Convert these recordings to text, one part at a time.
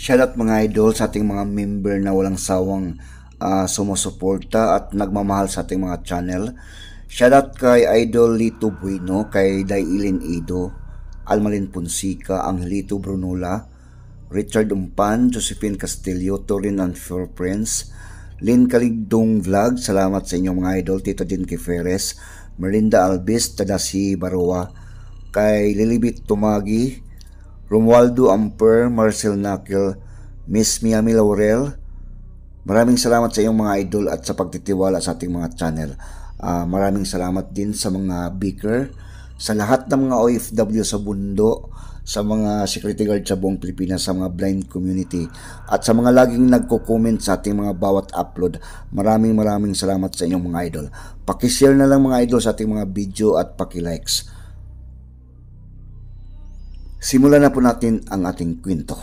Shoutout mga idol sa ating mga member na walang sawang sumusuporta at nagmamahal sa ating mga channel. Shoutout kay Idol Lito Bueno, kay Dailin Ido, Almalin Ponsica, Angelito Brunula, Richard Umpan, Josephine Castillo, Torin and Four Friends, Lynn Kaligdong Vlog, salamat sa inyong mga idol, Tito Din Kiferes, Melinda Albis, Tadasi Baroa, kay Lilibit Tumagi, Romualdo Amper, Marcel Nakil, Miss Miami Laurel. Maraming salamat sa iyong mga idol at sa pagtitiwala sa ating mga channel. Maraming salamat din sa mga beaker, sa lahat ng mga OFW sa bundo, sa mga security guard sa buong Pilipinas, sa mga blind community, at sa mga laging nagko-comment sa ating mga bawat upload. Maraming salamat sa inyong mga idol. Pakishare na lang mga idol sa ating mga video at pakilikes. Simulan na po natin ang ating kwento.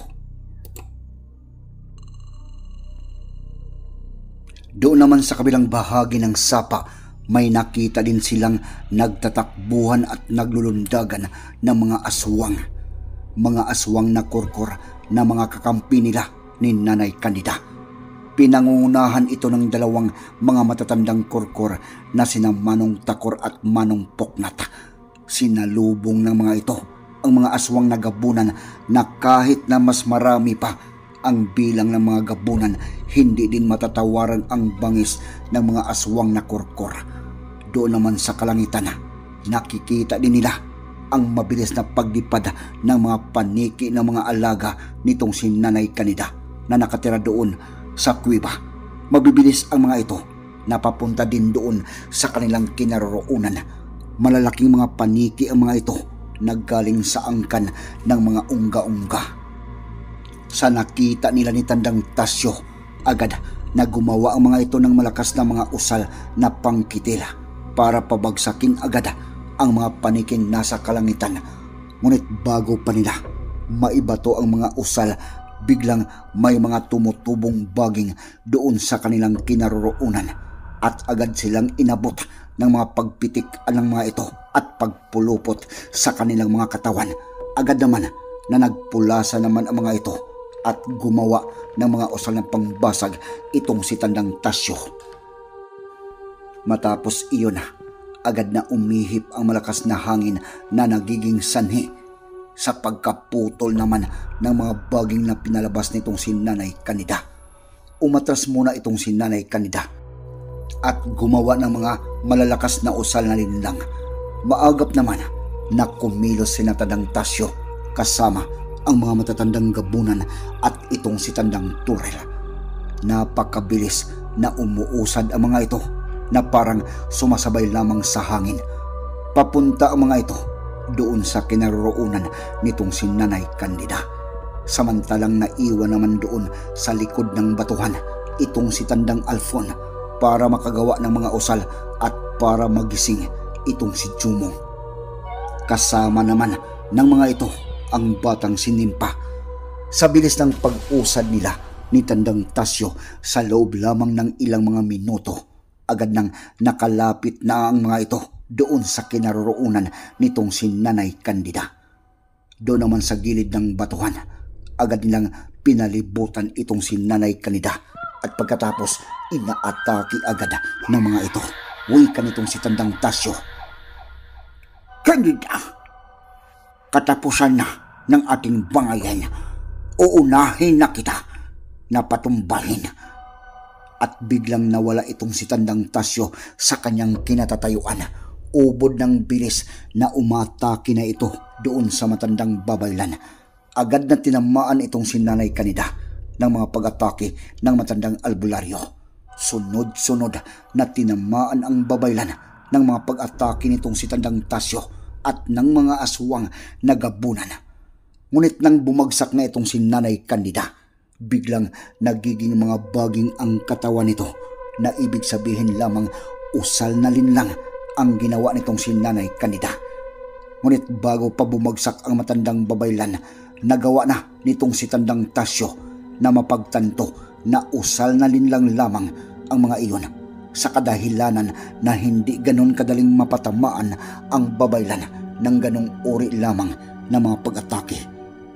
Doon naman sa kabilang bahagi ng sapa, may nakita din silang nagtatakbuhan at naglulundagan ng mga aswang. Mga aswang na kurkur na mga kakampi nila ni Nanay Candida. Pinangungunahan ito ng dalawang mga matatandang kurkur na sina Manong Takor at Manong Poknat. Sinalubong ng mga ito ang mga aswang na gabunan na kahit na mas marami pa ang bilang ng mga gabunan, hindi din matatawaran ang bangis ng mga aswang na kurkur. Doon naman sa kalangitan, nakikita din nila ang mabilis na paglipad ng mga paniki ng mga alaga nitong si Nanay Candida na nakatira doon sa kuweba. Mabibilis ang mga ito, napapunta din doon sa kanilang kinaroroonan. Malalaking mga paniki ang mga ito, naggaling sa angkan ng mga unga-unga. Sa nakita nila ni Tandang Tasyo, agad na gumawa ang mga ito ng malakas na mga usal na pangkitil para pabagsakin agad ang mga paniking nasa kalangitan. Ngunit bago pa nila maibato ang mga usal, biglang may mga tumutubong baging doon sa kanilang kinaroroonan at agad silang inabot ng mga pagpitik ng mga ito at pagpulupot sa kanilang mga katawan. Agad naman na nagpulasa naman ang mga ito at gumawa ng mga usal ng pangbasag itong si Tandang Tasyo. Matapos iyon, agad na umihip ang malakas na hangin na nagiging sanhi sa pagkaputol naman ng mga baging na pinalabas nitong si Nanay Candida. Umatras muna itong si Nanay Candida at gumawa ng mga malalakas na usal na linlang. Maagap naman na kumilos si Tandang Tasyo kasama ang mga matatandang gabunan at itong si Tandang Turel. Napakabilis na umuusad ang mga ito na parang sumasabay lamang sa hangin. Papunta ang mga ito doon sa kinaroroonan nitong si Nanay Candida. Samantalang naiwan naman doon sa likod ng batuhan itong si Tandang Alfon para makagawa ng mga usal at para magising itong si Jumong. Kasama naman ng mga ito ang batang si Nimpa. Sa bilis ng pag-usad nila ni Tandang Tasyo, sa loob lamang ng ilang mga minuto, agad nang nakalapit na ang mga ito doon sa kinaroroonan nitong si Nanay Candida. Doon naman sa gilid ng batuhan, agad nilang pinalibutan itong si Nanay Candida at pagkatapos inaatake agad ng mga ito. Wika nitong si Tandang Tasyo, "Candida, katapusan na ng ating bangayan. Uunahin na kita na patumbahin." At biglang nawala itong si Tandang Tasyo sa kanyang kinatatayuan. Ubod ng bilis na umatake na ito doon sa matandang babaylan. Agad na tinamaan itong si Nanay Candida ng mga pag-atake ng matandang albularyo. Sunod-sunod na tinamaan ang babaylan ng mga pag-atake nitong si Tandang Tasyo at ng mga aswang na gabunan. Ngunit nang bumagsak na itong si Nanay Candida, biglang nagiging mga baging ang katawan nito, na ibig sabihin lamang usal na linlang ang ginawa nitong si Nanay Candida. Ngunit bago pa bumagsak ang matandang babaylan, nagawa na nitong si Tandang Tasyo na mapagtanto na usal na linlang lamang ang mga iyon, sa kadahilanan na hindi ganon kadaling mapatamaan ang babaylan ng ganong uri lamang na mga pag-atake.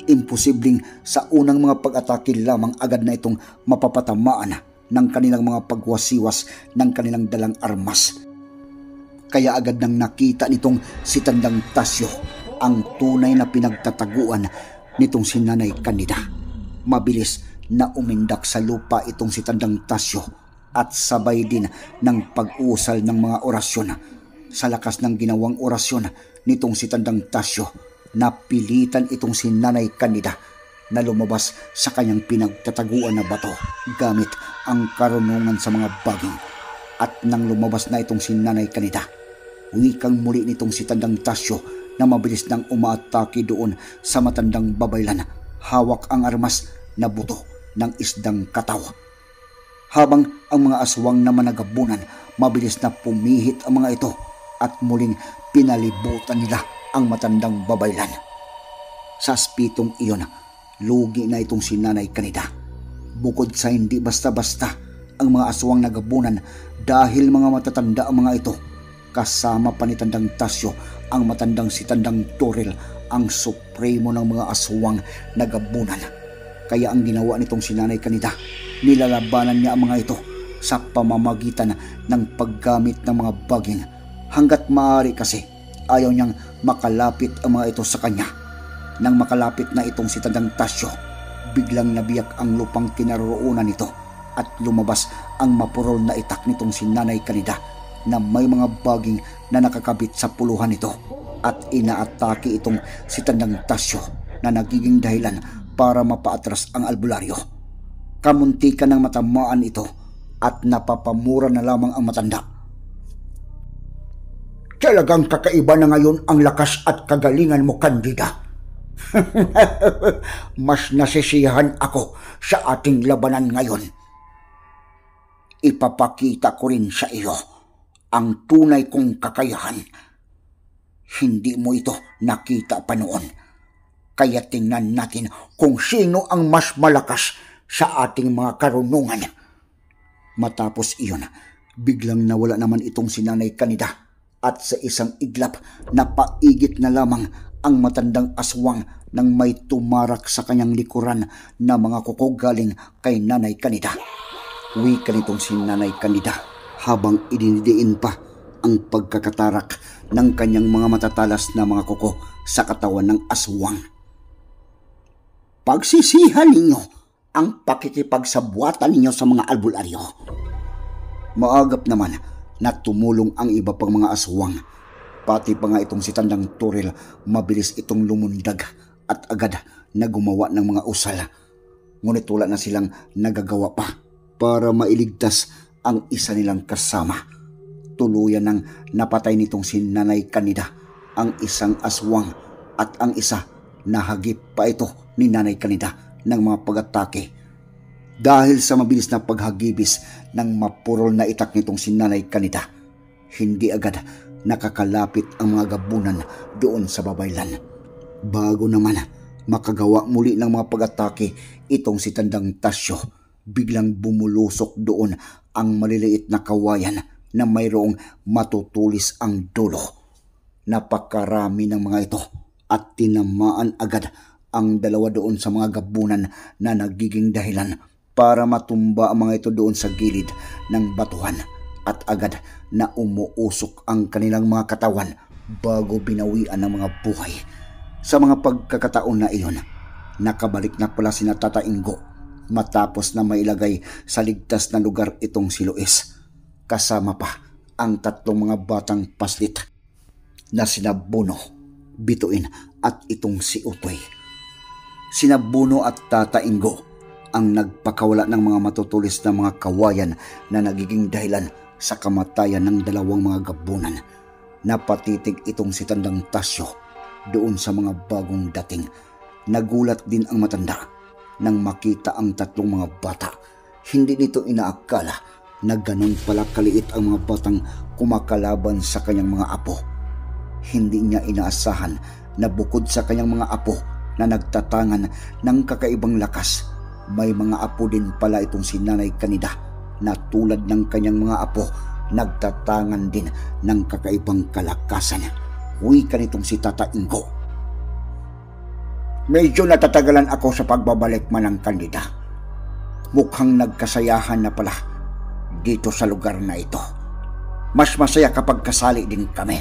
Imposibleng sa unang mga pag-atake lamang agad na itong mapapatamaan ng kanilang mga pagwasiwas ng kanilang dalang armas. Kaya agad nang nakita nitong si Tandang Tasyo ang tunay na pinagtataguan nitong si Nanay Candida. Mabilis na umindak sa lupa itong si Tandang Tasyo at sabay din ng pag-usal ng mga orasyon. Sa lakas ng ginawang orasyon nitong si Tandang Tasyo, napilitan itong si Nanay Candida na lumabas sa kanyang pinagtataguan na bato gamit ang karunungan sa mga baging. At nang lumabas na itong si Nanay Candida, wikang muli nitong si Tandang Tasyo na mabilis nang umaatake doon sa matandang babaylan. Hawak ang armas na buto ng isdang kataw. Habang ang mga aswang na managabunan, mabilis na pumihit ang mga ito at muling pinalibutan nila ang matandang babaylan. Sa aspitong iyon, lugi na itong si Nanay Candida. Bukod sa hindi basta-basta ang mga aswang nagabunan dahil mga matatanda ang mga ito, kasama pa ni Tandang Tasyo ang matandang si Tandang Toril, ang supremo ng mga aswang nagabunan. Kaya ang ginawa nitong si Nanay Candida, nilalabanan niya ang mga ito sa pamamagitan ng paggamit ng mga baging. Hanggat maaari kasi ayaw niyang makalapit ang mga ito sa kanya. Nang makalapit na itong si Tandang Tasyo, biglang nabiyak ang lupang kinaroroonan nito at lumabas ang mapurol na itak nitong si Nanay Candida na may mga baging na nakakabit sa puluhan nito at inaatake itong si Tandang Tasyo na nagiging dahilan para mapaatras ang albularyo. Kamuntikan ng matamaan ito at napapamura na lamang ang matanda. Talagang kakaiba na ngayon ang lakas at kagalingan mo, Candida. Mas nasisiyahan ako sa ating labanan ngayon. Ipapakita ko rin sa iyo ang tunay kong kakayahan. Hindi mo ito nakita pa noon. Kaya tingnan natin kung sino ang mas malakas sa ating mga karunungan. Matapos iyon, biglang nawala naman itong si Nanay Candida at sa isang iglap napaigit na lamang ang matandang aswang nang may tumarak sa kanyang likuran na mga kuko galing kay Nanay Candida. Wika nitong si Nanay Candida habang idinidiin pa ang pagkakatarak ng kanyang mga matatalas na mga kuko sa katawan ng aswang. Pagsisihan ninyo ang pakikipagsabuatan ninyo sa mga albularyo. Maagap naman na tumulong ang iba pang mga aswang. Pati pa nga itong si Tandang Toril, mabilis itong lumundag at agad na gumawa ng mga usal. Ngunit wala na silang nagagawa pa para mailigtas ang isa nilang kasama. Tuluyan nang napatay nitong si Nanay Candida ang isang aswang at ang isa nahagip pa ito ni Nanay Candida ng mga pag-atake. Dahil sa mabilis na paghagibis ng mapurol na itak nitong si Nanay Candida, hindi agad nakakalapit ang mga gabunan doon sa babaylan. Bago naman makagawa muli ng mga pag-atake itong si Tandang Tasyo, biglang bumulusok doon ang maliliit na kawayan na mayroong matutulis ang dulo. Napakarami ng mga ito at tinamaan agad ang dalawa doon sa mga gabunan na nagiging dahilan para matumba ang mga ito doon sa gilid ng batuhan at agad na umuusok ang kanilang mga katawan bago binawian ng mga buhay. Sa mga pagkakataon na iyon, nakabalik na pala sina Tata Ingo matapos na mailagay sa ligtas na lugar itong si Luis. Kasama pa ang tatlong mga batang paslit na sina Buno, Bituin at itong si Utoy. Sina Buno at Tata Ingo ang nagpakawala ng mga matutulis na mga kawayan na nagiging dahilan sa kamatayan ng dalawang mga gabunan. Napatitig itong si Tandang Tasyo doon sa mga bagong dating. Nagulat din ang matanda nang makita ang tatlong mga bata. Hindi nito inaakala na ganun pala kaliit ang mga batang kumakalaban sa kanyang mga apo. Hindi niya inaasahan na bukod sa kanyang mga apo na nagtatangan ng kakaibang lakas, may mga apo din pala itong si Nanay Candida na tulad ng kanyang mga apo, nagtatangan din ng kakaibang kalakasan. Wika nitong si Tata Ingo. Medyo natatagalan ako sa pagbabalik man ng kandida. Mukhang nagkasayahan na pala dito sa lugar na ito. Mas masaya kapag kasali din kami.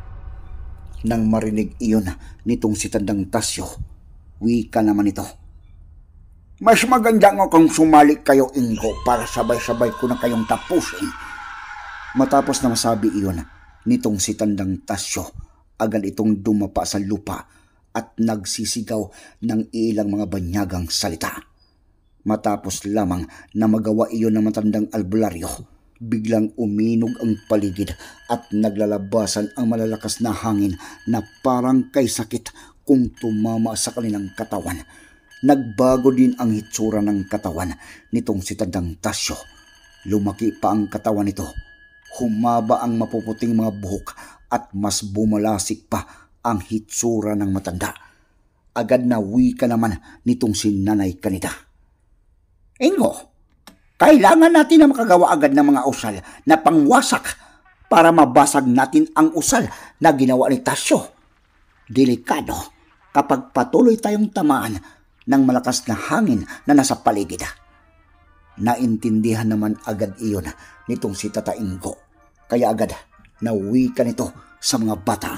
Nang marinig iyon nitong si Tandang Tasyo, wika naman ito. Mas maganda nga kung sumali kayo, Ingo, para sabay-sabay ko na kayong tapusin. Matapos na masabi iyon nitong si Tandang Tasyo, agad itong dumapa sa lupa at nagsisigaw ng ilang mga banyagang salita. Matapos lamang na magawa iyon ng matandang albularyo, biglang uminog ang paligid at naglalabasan ang malalakas na hangin na parang kay sakit kung tumama sa kanilang katawan. Nagbago din ang hitsura ng katawan nitong si Tandang Tasyo. Lumaki pa ang katawan nito. Humaba ang mapuputing mga buhok at mas bumalasik pa ang hitsura ng matanda. Agad na wika naman nitong si Nanay Kanida. Ingo, kailangan natin na makagawa agad ng mga usal na pangwasak para mabasag natin ang usal na ginawa ni Tasyo. Delikado kapag patuloy tayong tamaan ng malakas na hangin na nasa paligid. Naintindihan naman agad iyon nitong si Tata Ingo, kaya agad nawika nito sa mga bata.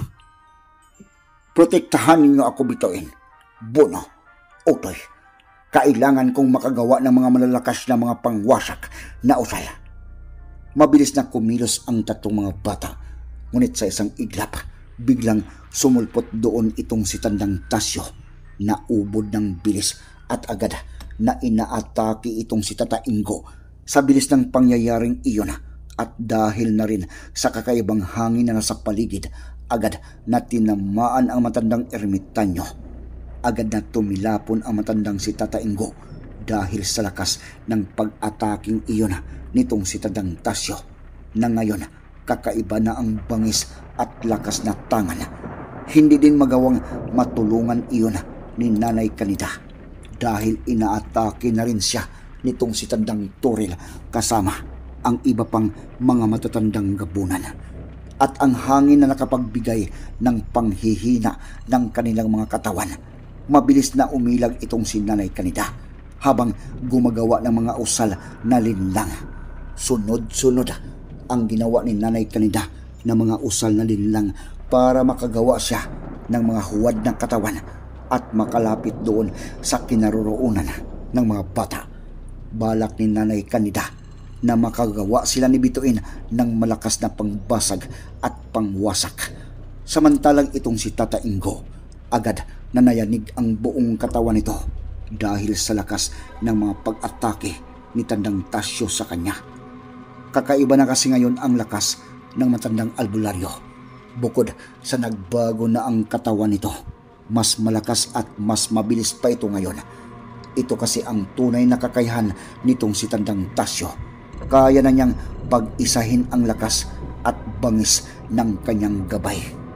Protektahan ninyo ako, Bituin, Buno, Utoy. Kailangan kong makagawa ng mga malalakas na mga pangwasak na usal. Mabilis na kumilos ang tatlong mga bata, ngunit sa isang iglap, biglang sumulpot doon itong si Tandang Tasyo na ubod ng bilis at agad na inaatake itong si Tata Ingo sa bilis ng pangyayaring iyon. At dahil na rin sa kakaibang hangin na nasa paligid, agad na tinamaan ang matandang ermitanyo. Agad na tumilapon ang matandang si Tata Ingo dahil sa lakas ng pag-ataking iyon nitong si Tandang Tasyo, na ngayon kakaiba na ang bangis at lakas na tangan. Hindi din magawang matulungan iyon ni Nanay Kanida dahil inaatake na rin siya nitong si Tandang Turil kasama ang iba pang mga matatandang gabunan. At ang hangin na nakapagbigay ng panghihina ng kanilang mga katawan, mabilis na umilag itong si Nanay Kanida habang gumagawa ng mga usal na linlang. Sunod-sunod ang ginawa ni Nanay Kanida na mga usal na linlang para makagawa siya ng mga huwad ng katawan at makalapit doon sa kinaroroonan ng mga bata. Balak ni Nanay Kanida na makagawa sila ni Bituin ng malakas na pangbasag at pangwasak. Samantalang itong si Tata Ingo, agad na nayanig ang buong katawan nito dahil sa lakas ng mga pag-atake ni Tandang Tasyo sa kanya. Kakaiba na kasi ngayon ang lakas ng matandang albularyo. Bukod sa nagbago na ang katawan nito, mas malakas at mas mabilis pa ito ngayon. Ito kasi ang tunay na kakayahan nitong si Tandang Tasyo. Kaya na niyang pag-isahin ang lakas at bangis ng kanyang gabay.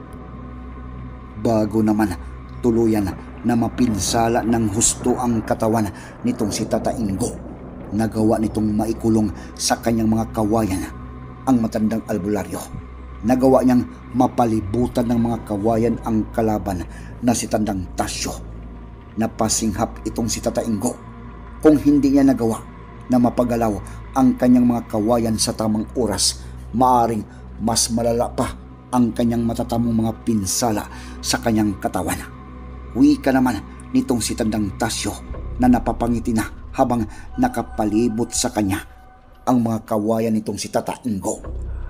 Bago naman tuluyan na mapinsala ng husto ang katawan nitong si Tata Ingo, nagawa nitong maikulong sa kanyang mga kawayan ang matandang albularyo. Nagawa niyang mapalibutan ng mga kawayan ang kalaban na si Tandang Tasyo. Napasinghap itong si Tata Ingo. Kung hindi niya nagawa na mapagalaw ang kanyang mga kawayan sa tamang oras, maaring mas malala pa ang kanyang matatamong mga pinsala sa kanyang katawan. Wika naman nitong si Tandang Tasyo na napapangiti na habang nakapalibot sa kanya ang mga kawayan nitong si Tata Ingo.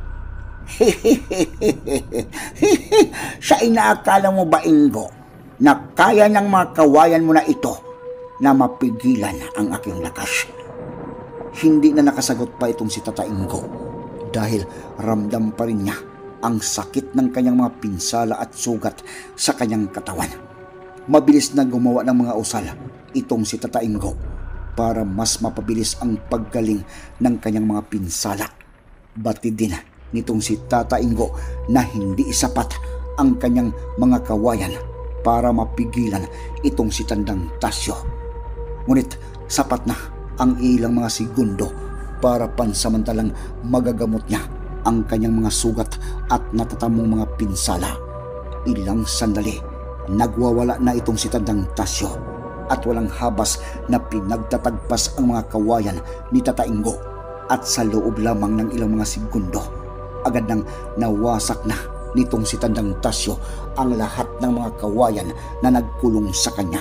Sa inaakala mo ba, Ingo, na kaya ng mga kawayan mo na ito na mapigilan ang aking lakas? Hindi na nakasagot pa itong si Tata Ingo dahil ramdam pa rin niya ang sakit ng kanyang mga pinsala at sugat sa kanyang katawan. Mabilis na gumawa ng mga usal itong si Tata Ingo para mas mapabilis ang paggaling ng kanyang mga pinsala. Batid din nitong si Tata Ingo na hindi sapat ang kanyang mga kawayan para mapigilan itong si Tandang Tasyo. Ngunit sapat na ang ilang mga segundo para pansamantalang magagamot niya ang kanyang mga sugat at natatamong mga pinsala. Ilang sandali, Nagwawala na itong si Tandang Tasyo at walang habas na pinagtatagpas ang mga kawayan ni Tata Ingo, at sa loob lamang ng ilang mga segundo agad nang nawasak na nitong si Tandang Tasyo ang lahat ng mga kawayan na nagkulong sa kanya.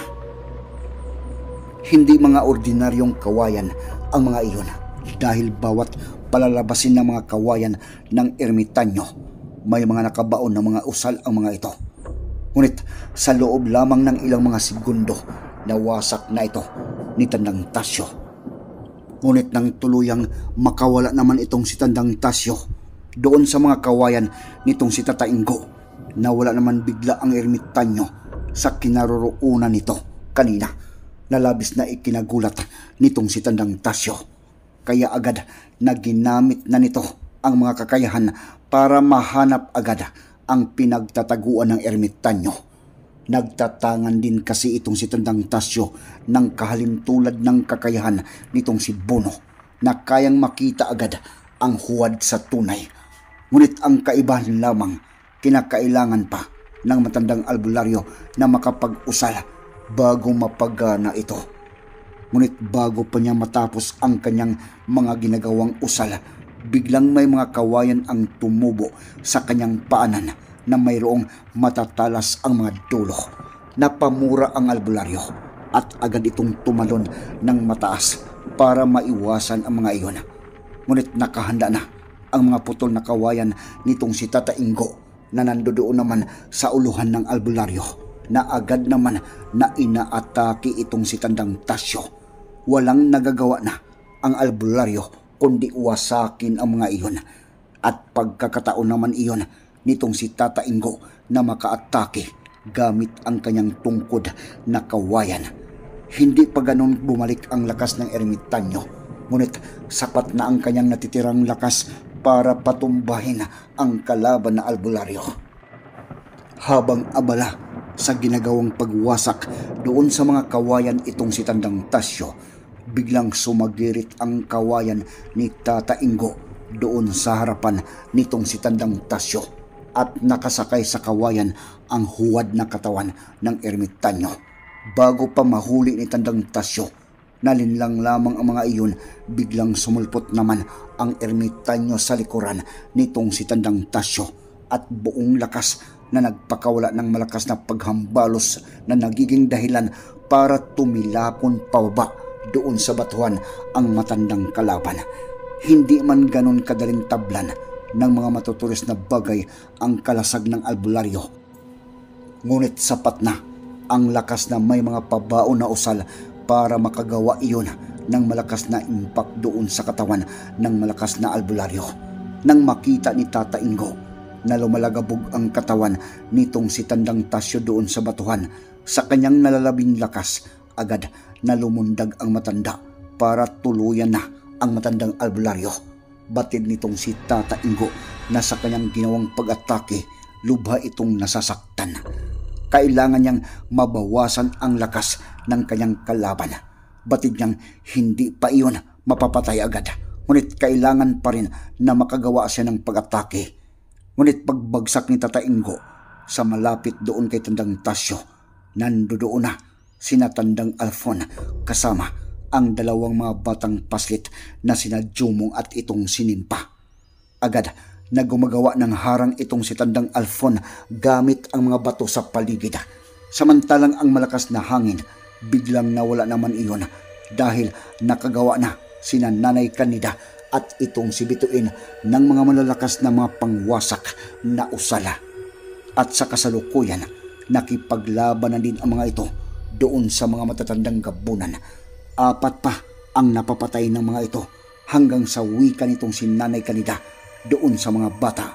Hindi mga ordinaryong kawayan ang mga iyon, dahil bawat palalabasin ng mga kawayan ng ermitanyo may mga nakabaon na mga usal ang mga ito. Ngunit sa loob lamang ng ilang mga segundo nawasak na ito ni Tandang Tasyo. Ngunit nang tuluyang makawala naman itong si Tandang Tasyo doon sa mga kawayan nitong si Tata Ingo, nawala naman bigla ang ermitanyo sa kinaroroonan nito kanina, na labis na ikinagulat nitong si Tandang Tasyo. Kaya agad na ginamit na nito ang mga kakayahan para mahanap agad ang pinagtataguan ng ermitanyo. Nagtatangan din kasi itong si Tandang Tasyo ng kahalintulad ng kakayahan nitong si Bono, na kayang makita agad ang huwad sa tunay. Ngunit ang kaibahan lamang, kinakailangan pa ng matandang albularyo na makapag-usal bago mapagana ito. Ngunit bago pa niya matapos ang kanyang mga ginagawang usal, biglang may mga kawayan ang tumubo sa kanyang paanan na mayroong matatalas ang mga dulo. Napamura ang albularyo at agad itong tumalon ng mataas para maiwasan ang mga iyon. Ngunit nakahanda na ang mga putol na kawayan nitong si Tata Ingo na nandoon naman sa uluhan ng albularyo, na agad naman na inaatake itong si Tandang Tasyo. Walang nagagawa na ang albularyo kundi wasakin ang mga iyon, at pagkakataon naman iyon nitong si Tata Ingo na makaatake gamit ang kanyang tungkod na kawayan. Hindi pa ganun bumalik ang lakas ng ermitanyo, ngunit sapat na ang kanyang natitirang lakas para patumbahin ang kalaban na albularyo. Habang abala sa ginagawang pagwasak doon sa mga kawayan itong si Tandang Tasyo, biglang sumagirit ang kawayan ni Tata Ingo doon sa harapan nitong si Tandang Tasyo, at nakasakay sa kawayan ang huwad na katawan ng ermitanyo. Bago pa mahuli ni Tandang Tasyo, nalinlang lamang ang mga iyon, biglang sumulpot naman ang ermitanyo sa likuran nitong si Tandang Tasyo, at buong lakas na nagpakawala ng malakas na paghambalos na nagiging dahilan para tumilapon pababa doon sa batuhan ang matandang kalaban. Hindi man ganon kadaling tablan ng mga matutulis na bagay ang kalasag ng albularyo, ngunit sapat na ang lakas na may mga pabaon na usal para makagawa iyon ng malakas na impact doon sa katawan ng malakas na albularyo. Nang makita ni Tata Ingo na lumalagabog ang katawan nitong si Tandang Tasyo doon sa batuhan, sa kanyang nalalabing lakas, agad na lumundag ang matanda para tuluyan na ang matandang albularyo. Batid nitong si Tata Ingo na sa kanyang ginawang pag-atake, lubha itong nasasaktan. Kailangan niyang mabawasan ang lakas ng kanyang kalaban. Batid niyang hindi pa iyon mapapatay agad, ngunit kailangan pa rin na makagawa siya ng pag-atake. Ngunit pagbagsak ni Tata Ingo sa malapit doon kay Tandang Tasyo, nandoon na sina Tandang Alfon kasama ang dalawang mga batang paslit na sina Jumong at itong sinimpa. Agad na gumagawa ng harang itong si Tandang Alfon gamit ang mga bato sa paligid. Samantalang ang malakas na hangin, biglang nawala naman iyon dahil nakagawa na sina Nanay Kanida at itong si Bituin ng mga malalakas na mga pangwasak na usala. At sa kasalukuyan, nakipaglaban na din ang mga ito doon sa mga matatandang gabunan. 4 pa ang napapatay ng mga ito hanggang sa wika nitong si Nanay Kanida doon sa mga bata.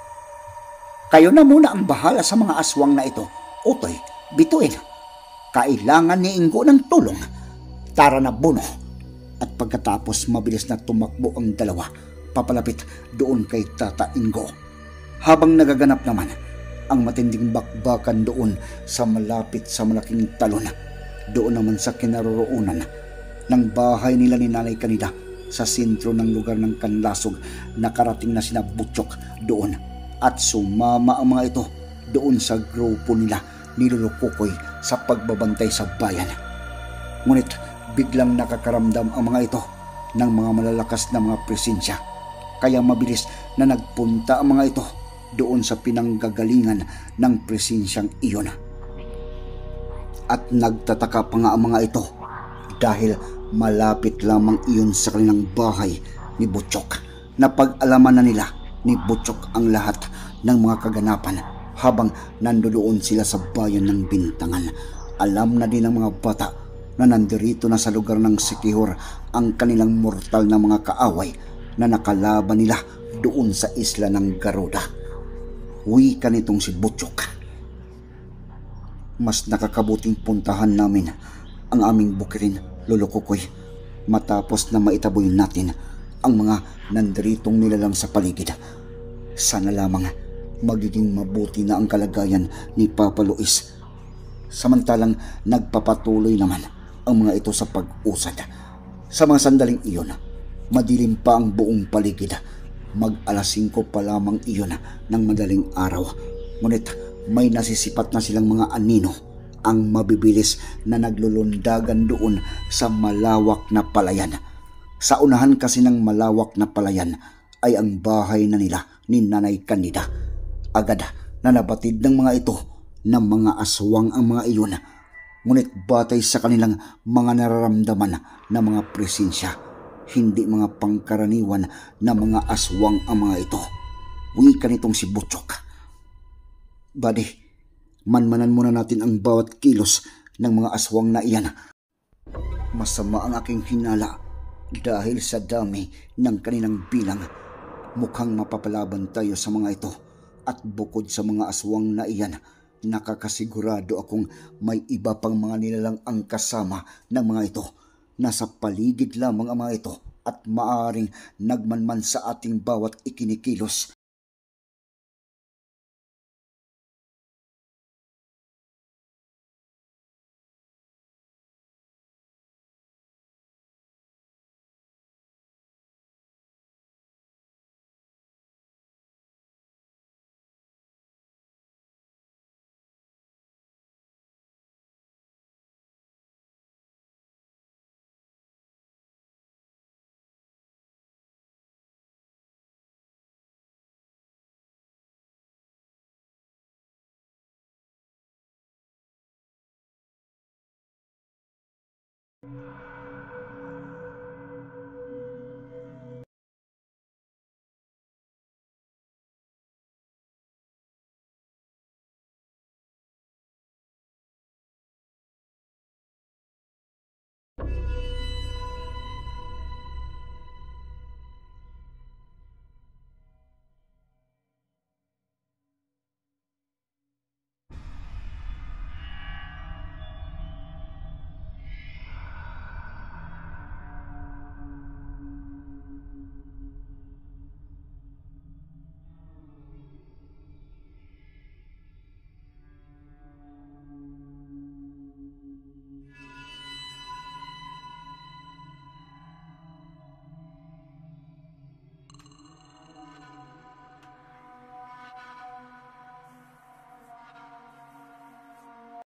Kayo na muna ang bahala sa mga aswang na ito, Utoy, Bituin. Kailangan ni Ingo ng tulong. Tara na, Bono. At pagkatapos mabilis na tumakbo ang dalawa papalapit doon kay Tata Ingo. Habang nagaganap naman ang matinding bakbakan doon sa malapit sa malaking talon, doon naman sa kinaroroonan ng bahay nila ni Nanay Kanida sa sentro ng lugar ng Kanlasog, nakarating na sina Butchok doon, at sumama ang mga ito doon sa grupo nila ni Lolo Kukoy sa pagbabantay sa bayan. Ngunit biglang nakakaramdam ang mga ito ng mga malalakas na mga presensya, kaya mabilis na nagpunta ang mga ito doon sa pinanggagalingan ng presensyang iyon. At nagtataka pa nga ang mga ito dahil malapit lamang iyon sa kanilang bahay ni Butchok. Napag-alaman na nila ni Butchok ang lahat ng mga kaganapan habang nandoon sila sa bayan ng Bintangan. Alam na din ng mga bata na nandirito na sa lugar ng Sikihor ang kanilang mortal na mga kaaway na nakalaban nila doon sa isla ng Garuda. Wika nitong si Butchok. Mas nakakabuting puntahan namin ang aming bukirin, Lolo Kukoy, matapos na maitaboy natin ang mga nandiritong nilalang sa paligid. Sana lamang magiging mabuti na ang kalagayan ni Papa Luis. Samantalang nagpapatuloy naman ang mga ito sa pag-usad. Sa mga sandaling iyon, madilim pa ang buong paligid. Mag-alas 5 pa lamang iyon ng madaling araw. Ngunit may nasisipat na silang mga anino ang mabibilis na naglulundagan doon sa malawak na palayan. Sa unahan kasi ng malawak na palayan ay ang bahay na nila ni Nanay Candida. Agad na nabatid ng mga ito na mga aswang ang mga iyon. Ngunit batay sa kanilang mga nararamdaman na mga presensya, hindi mga pangkaraniwan na mga aswang ang mga ito. Wika nitong si Butchok. Buddy, manmanan muna natin ang bawat kilos ng mga aswang na iyan. Masama ang aking hinala dahil sa dami ng kanilang bilang. Mukhang mapapalaban tayo sa mga ito. At bukod sa mga aswang na iyan, nakakasigurado akong may iba pang mga nilalang ang kasama ng mga ito. Nasa paligid lamang ang mga ito at maaaring nagmanman sa ating bawat ikinikilos.